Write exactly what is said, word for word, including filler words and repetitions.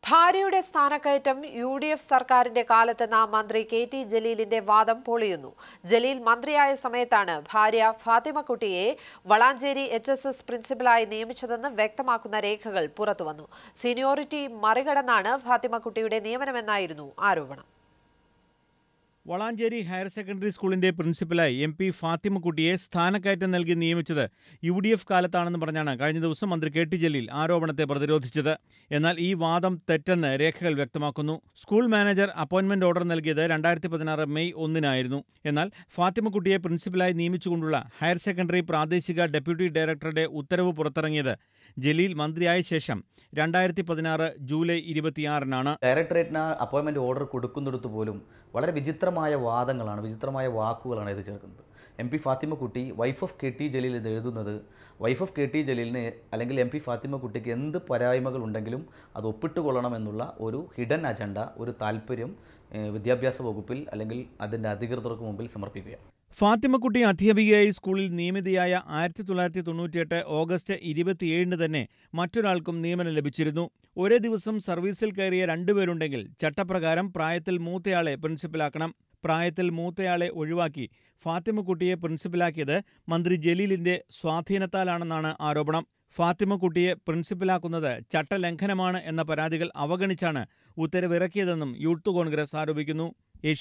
ഭാര്യയുടെ സ്ഥാനക്കയറ്റം U D F സർക്കാരിന്റെ കാലത്തെന്ന മന്ത്രി കെ ടി ജലീലിന്റെ വാദം പൊളിയുന്നു. ജലീൽ മന്ത്രിയായ സമയത്താണ് ഭാര്യ ഫാത്തിമക്കുട്ടിയെ വളാഞ്ചേരി എച്ച് എസ് എസ് പ്രിൻസിപ്പലായി നിയമിച്ചതെന്ന് വ്യക്തമാക്കുന്ന രേഖകൾ പുറത്തുവന്നു. സീനിയോറിറ്റി മറികടന്നാണ് ഫാത്തിമക്കുട്ടിയുടെ നിയമനമെന്നായിരുന്നു ആരോപണം. വളാഞ്ചേരി ഹയർ സെക്കൻഡറി സ്കൂളിന്റെ പ്രിൻസിപ്പലായി എം പി ഫാത്തിമക്കുട്ടിയെ സ്ഥാനക്കയറ്റം നൽകി നിയമിച്ചത് യു ഡി എഫ് കാലത്താണെന്ന് പറഞ്ഞാണ് കഴിഞ്ഞ ദിവസം മന്ത്രി കെ ടി ജലീൽ ആരോപണത്തെ പ്രതിരോധിച്ചത്. എന്നാൽ ഈ വാദം തെറ്റെന്ന് രേഖകൾ വ്യക്തമാക്കുന്നു. സ്കൂൾ മാനേജർ അപ്പോയിന്റ്മെന്റ് ഓർഡർ നൽകിയത് രണ്ടായിരത്തി പതിനാറ് മെയ് ഒന്നിനായിരുന്നു. എന്നാൽ ഫാത്തിമക്കുട്ടിയെ പ്രിൻസിപ്പലായി നിയമിച്ചുകൊണ്ടുള്ള ഹയർ സെക്കൻഡറി പ്രാദേശിക ഡെപ്യൂട്ടി ഡയറക്ടറുടെ ഉത്തരവ് പുറത്തിറങ്ങിയത് ജലീൽ മന്ത്രിയായ ശേഷം രണ്ടായിരത്തി പതിനാറ് ജൂലൈ ഇരുപത്തിയാറിനാണ്. ഡയറക്ടറേറ്റിന് അപ്പോയിന്റ്മെന്റ് ഓർഡർ കൊടുക്കുന്നിടത്ത് പോലും വളരെ വിചിത്രമായ വാദങ്ങളാണ്, വിചിത്രമായ വാക്കുകളാണ് ഇത് ചേർക്കുന്നത്. M P Fathimakutty wife of K T Jaleel ഇത് എഴുതുന്നത് വൈഫ് ഓഫ് കെ ടി ജലീലിന് അല്ലെങ്കിൽ എം പി ഫാത്തിമക്കുട്ടിക്ക് എന്ത് പരായ്മകൾ ഉണ്ടെങ്കിലും അത് ഒപ്പിട്ടുകൊള്ളണമെന്നുള്ള ഒരു ഹിഡൻ അജണ്ട, ഒരു താല്പര്യം വിദ്യാഭ്യാസ വകുപ്പിൽ അല്ലെങ്കിൽ അതിൻ്റെ അധികൃതർക്ക് മുമ്പിൽ സമർപ്പിക്കുക. ഫാത്തിമക്കുട്ടി അധ്യാപികയായി സ്കൂളിൽ നിയമിതയായ ആയിരത്തി തൊള്ളായിരത്തി തൊണ്ണൂറ്റിയെട്ട് ഓഗസ്റ്റ് ഇരുപത്തിയേഴിന് തന്നെ മറ്റൊരാൾക്കും നിയമനം ലഭിച്ചിരുന്നു. ഒരേ ദിവസം സർവീസിൽ കയറിയ രണ്ടുപേരുണ്ടെങ്കിൽ ചട്ടപ്രകാരം പ്രായത്തിൽ മൂത്തയാളെ പ്രിൻസിപ്പലാക്കണം. പ്രായത്തിൽ മൂത്തയാളെ ഒഴിവാക്കി ഫാത്തിമക്കുട്ടിയെ പ്രിൻസിപ്പലാക്കിയത് മന്ത്രി ജലീലിന്റെ സ്വാധീനത്താലാണെന്നാണ് ആരോപണം. ഫാത്തിമക്കുട്ടിയെ പ്രിൻസിപ്പലാക്കുന്നത് ചട്ടലംഘനമാണ് എന്ന പരാതികൾ അവഗണിച്ചാണ് ഉത്തരവിറക്കിയതെന്നും യൂത്ത് കോൺഗ്രസ് ആരോപിക്കുന്നു.